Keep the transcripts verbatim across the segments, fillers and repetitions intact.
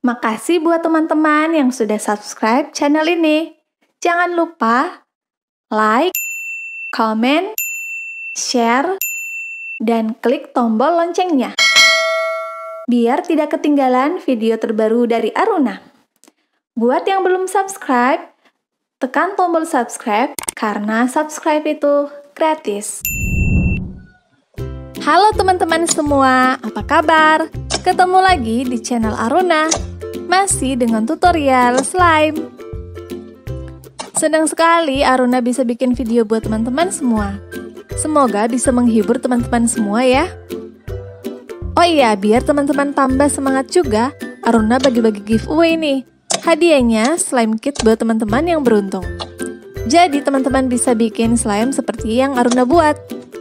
Makasih buat teman-teman yang sudah subscribe channel ini. Jangan lupa like, comment, share, dan klik tombol loncengnya, biar tidak ketinggalan video terbaru dari Aruna. Buat yang belum subscribe, tekan tombol subscribe karena subscribe itu gratis. Halo teman-teman semua, apa kabar? Ketemu lagi di channel Aruna, masih dengan tutorial slime. Senang sekali Aruna bisa bikin video buat teman-teman semua. Semoga bisa menghibur teman-teman semua ya. Oh iya, biar teman-teman tambah semangat juga, Aruna bagi-bagi giveaway nih. Hadiahnya slime kit buat teman-teman yang beruntung. Jadi teman-teman bisa bikin slime seperti yang Aruna buat.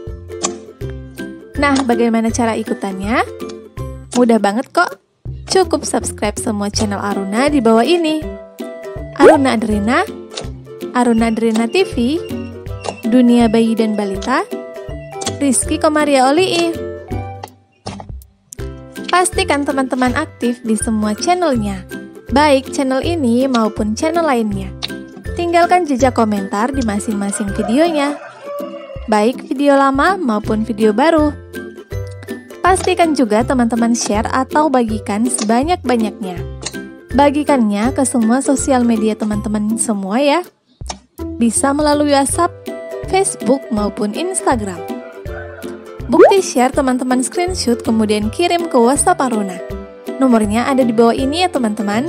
Nah, bagaimana cara ikutannya? Mudah banget kok. Cukup subscribe semua channel Aruna di bawah ini. Aruna Adrena, Aruna Adrena T V, Dunia Bayi dan Balita, Rizky Komaria Olii. Pastikan teman-teman aktif di semua channelnya, baik channel ini maupun channel lainnya. Tinggalkan jejak komentar di masing-masing videonya, baik video lama maupun video baru. Pastikan juga teman-teman share atau bagikan sebanyak-banyaknya. Bagikannya ke semua sosial media teman-teman semua ya. Bisa melalui WhatsApp, Facebook, maupun Instagram. Bukti share teman-teman screenshot kemudian kirim ke WhatsApp Aruna. Nomornya ada di bawah ini ya teman-teman.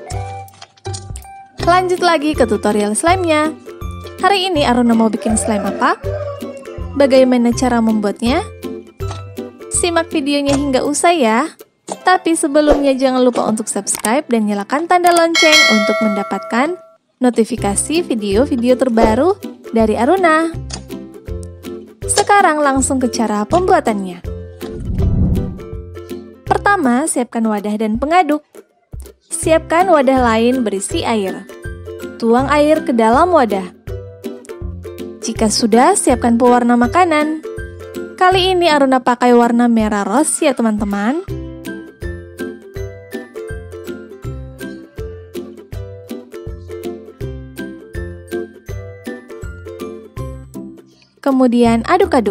Lanjut lagi ke tutorial slime-nya. Hari ini Aruna mau bikin slime apa? Bagaimana cara membuatnya? Simak videonya hingga usai ya. Tapi sebelumnya jangan lupa untuk subscribe dan nyalakan tanda lonceng untuk mendapatkan notifikasi video-video terbaru dari Aruna. Sekarang langsung ke cara pembuatannya. Pertama, siapkan wadah dan pengaduk. Siapkan wadah lain berisi air. Tuang air ke dalam wadah. Jika sudah, siapkan pewarna makanan. Kali ini Aruna pakai warna merah rose ya teman-teman. Kemudian aduk-aduk.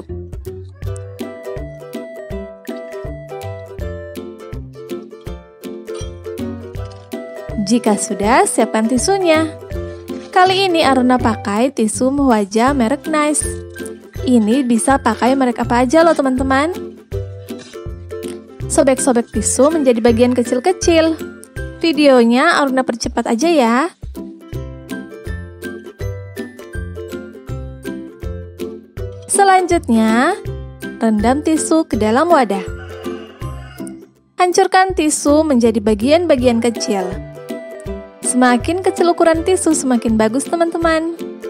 Jika sudah, siapkan tisunya. Kali ini Aruna pakai tisu wajah merek Nice. Ini bisa pakai merek apa aja loh teman-teman. Sobek-sobek tisu menjadi bagian kecil-kecil. Videonya Aruna percepat aja ya. Selanjutnya, rendam tisu ke dalam wadah. Hancurkan tisu menjadi bagian-bagian kecil. Semakin kecil ukuran tisu, semakin bagus teman-teman.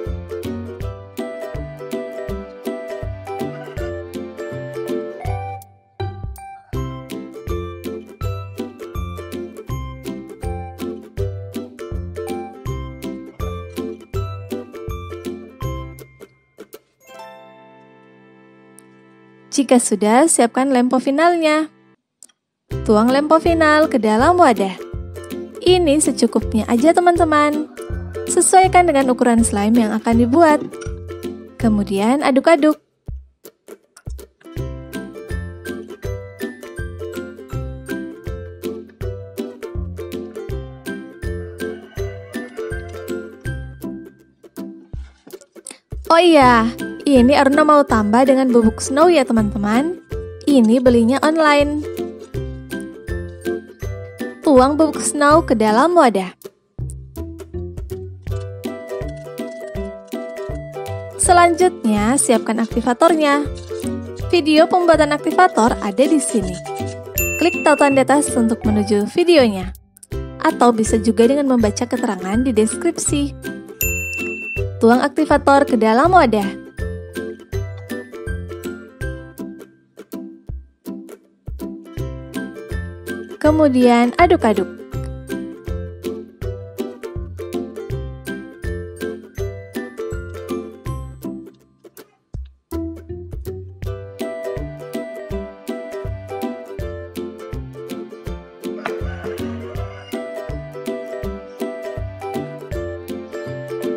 Jika sudah, siapkan lempo finalnya. Tuang lempo final ke dalam wadah. Ini secukupnya aja teman-teman. Sesuaikan dengan ukuran slime yang akan dibuat. Kemudian aduk-aduk. Oh iya, ini Aruna mau tambah dengan bubuk snow ya teman-teman. Ini belinya online. Tuang bubuk snow ke dalam wadah. Selanjutnya, siapkan aktivatornya. Video pembuatan aktivator ada di sini. Klik tautan di atas untuk menuju videonya. Atau bisa juga dengan membaca keterangan di deskripsi. Tuang aktivator ke dalam wadah. Kemudian aduk-aduk.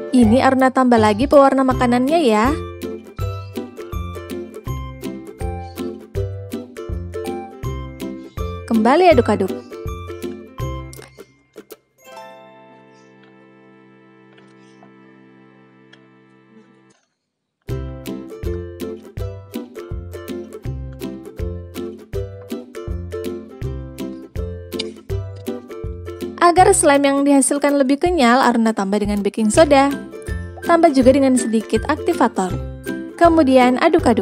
Ini Aruna tambah lagi pewarna makanannya ya. Kembali aduk-aduk. Agar slime yang dihasilkan lebih kenyal, Aruna tambah dengan baking soda. Tambah juga dengan sedikit aktivator. Kemudian aduk-aduk.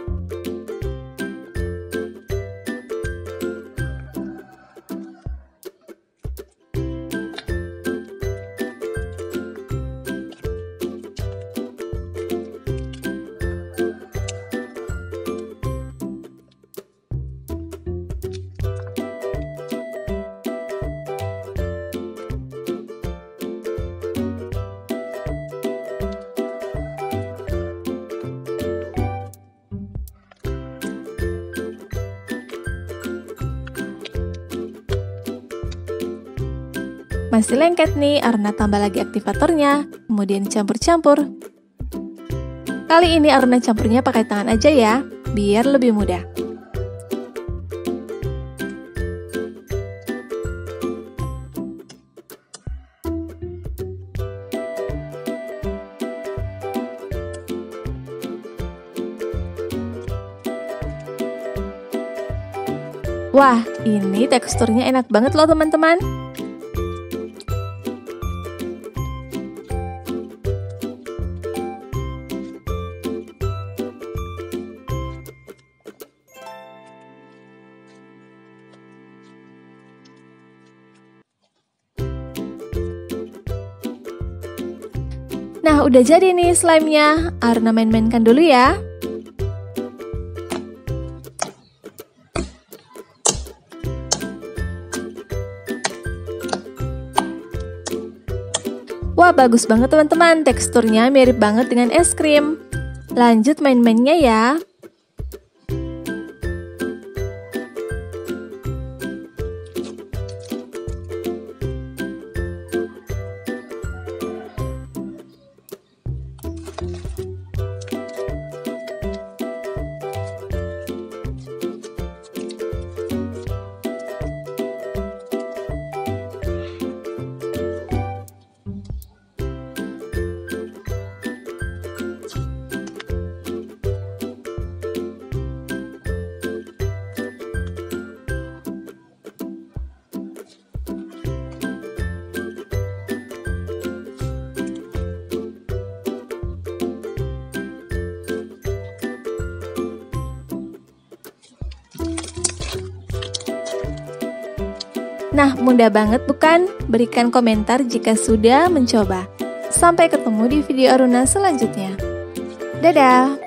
Masih lengket nih, Aruna tambah lagi aktivatornya, kemudian campur-campur. Kali ini Aruna campurnya pakai tangan aja ya, biar lebih mudah. Wah, ini teksturnya enak banget loh teman-teman. Nah, udah jadi nih slime-nya. Aruna main-mainkan dulu ya. Wah, bagus banget teman-teman. Teksturnya mirip banget dengan es krim. Lanjut main-mainnya ya. Nah, mudah banget bukan? Berikan komentar jika sudah mencoba. Sampai ketemu di video Aruna selanjutnya. Dadah!